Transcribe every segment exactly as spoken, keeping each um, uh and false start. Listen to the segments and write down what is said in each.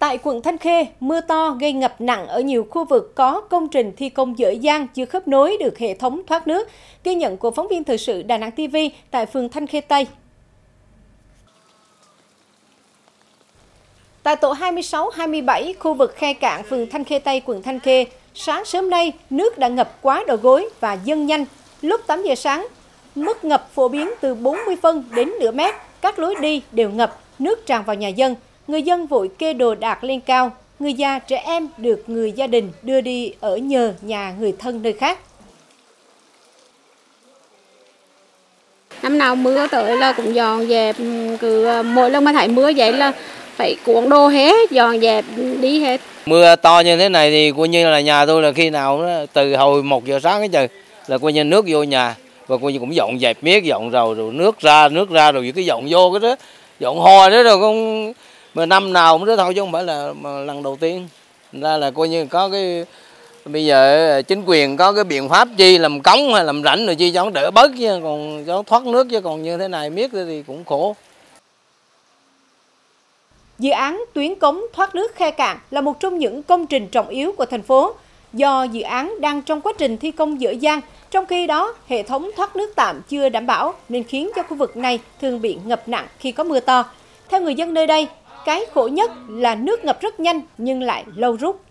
Tại quận Thanh Khê, mưa to gây ngập nặng ở nhiều khu vực có công trình thi công dở dang chưa khớp nối được hệ thống thoát nước. Ghi nhận của phóng viên thời sự Đà Nẵng ti vi tại phường Thanh Khê Tây. Tại tổ hai mươi sáu hai mươi bảy, khu vực khe cạn phường Thanh Khê Tây, quận Thanh Khê, sáng sớm nay nước đã ngập quá đầu gối và dâng nhanh. Lúc tám giờ sáng, mức ngập phổ biến từ bốn mươi phân đến nửa mét, các lối đi đều ngập, nước tràn vào nhà dân. Người dân vội kê đồ đạc lên cao, người già trẻ em được người gia đình đưa đi ở nhờ nhà người thân nơi khác. Năm nào mưa tới là cũng dọn dẹp, cứ mỗi lần mà thấy mưa vậy là phải cuộn đồ hết, dọn dẹp đi hết. Mưa to như thế này thì coi như là nhà tôi là khi nào từ hồi một giờ sáng cái trời là coi như nước vô nhà và coi như cũng dọn dẹp miết, dọn rồi rồi nước ra nước ra rồi cái dọn vô cái đó, dọn ho đó rồi không. Mà năm nào cũng thế thôi chứ không phải là lần đầu tiên. Ra là coi như có cái bây giờ chính quyền có cái biện pháp chi làm cống hay làm rãnh rồi chi cho nó đỡ bớt chứ còn cho thoát nước chứ còn như thế này miết thì cũng khổ. Dự án tuyến cống thoát nước khe cạn là một trong những công trình trọng yếu của thành phố. Do dự án đang trong quá trình thi công dở dang, trong khi đó hệ thống thoát nước tạm chưa đảm bảo nên khiến cho khu vực này thường bị ngập nặng khi có mưa to. Theo người dân nơi đây, cái khổ nhất là nước ngập rất nhanh nhưng lại lâu rút.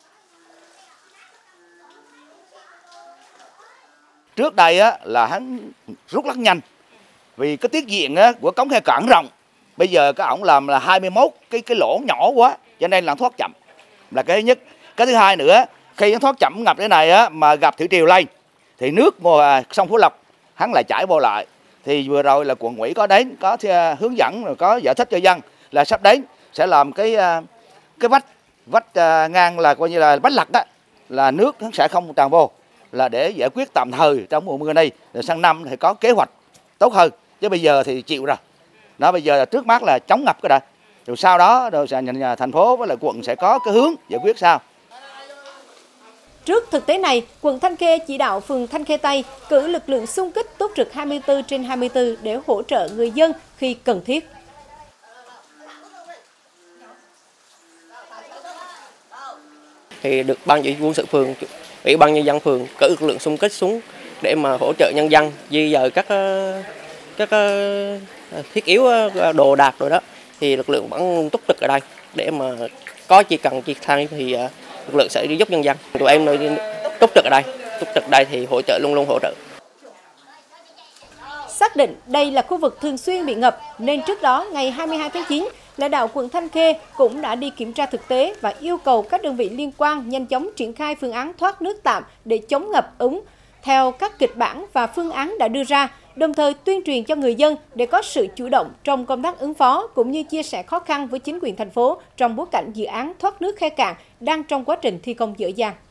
Trước đây á, là hắn rút rất nhanh vì cái tiết diện á, của cống khe cạn rộng. Bây giờ các ổng làm là hai mươi mốt cái cái lỗ nhỏ quá cho nên là thoát chậm. Là cái thứ nhất. Cái thứ hai nữa, khi nó thoát chậm ngập thế này á, mà gặp thủy triều lên thì nước mùa sông Phú Lộc hắn lại chảy vô lại. Thì vừa rồi là quận ủy có đến có hướng dẫn rồi có giải thích cho dân là sắp đến sẽ làm cái cái vách vách ngang là coi như là vách lặt đó là nước nó sẽ không tràn vô là để giải quyết tạm thời trong mùa mưa này rồi sang năm thì có kế hoạch tốt hơn chứ bây giờ thì chịu rồi. Đó bây giờ là trước mắt là chống ngập cái đã rồi sau đó rồi nhà thành phố với lại quận sẽ có cái hướng giải quyết sao. Trước thực tế này, quận Thanh Khê chỉ đạo phường Thanh Khê Tây cử lực lượng xung kích túc trực hai mươi tư trên hai mươi tư để hỗ trợ người dân khi cần thiết. Thì được ban chỉ huy quân sự phường, ủy ban nhân dân phường cử lực lượng xung kích xuống để mà hỗ trợ nhân dân di dời các các thiết yếu đồ đạc rồi đó thì lực lượng vẫn túc trực ở đây để mà có chỉ cần chi thay thì lực lượng sẽ giúp nhân dân. Tụi em túc trực ở đây, túc trực ở đây thì hỗ trợ luôn luôn hỗ trợ. Xác định đây là khu vực thường xuyên bị ngập nên trước đó ngày hai mươi hai tháng chín, lãnh đạo quận Thanh Khê cũng đã đi kiểm tra thực tế và yêu cầu các đơn vị liên quan nhanh chóng triển khai phương án thoát nước tạm để chống ngập úng theo các kịch bản và phương án đã đưa ra, đồng thời tuyên truyền cho người dân để có sự chủ động trong công tác ứng phó cũng như chia sẻ khó khăn với chính quyền thành phố trong bối cảnh dự án thoát nước khe cạn đang trong quá trình thi công dở dang.